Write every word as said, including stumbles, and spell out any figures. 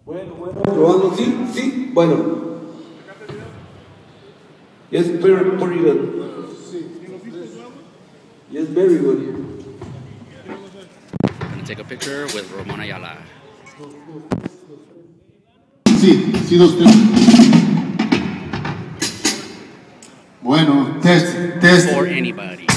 Bueno, bueno, probando, sí, sí, bueno. Yes, very, very good. Yes, very good. I'm gonna take a picture with Ramon Ayala. Sí, sí, dos, tres. Bueno, test, test. For anybody.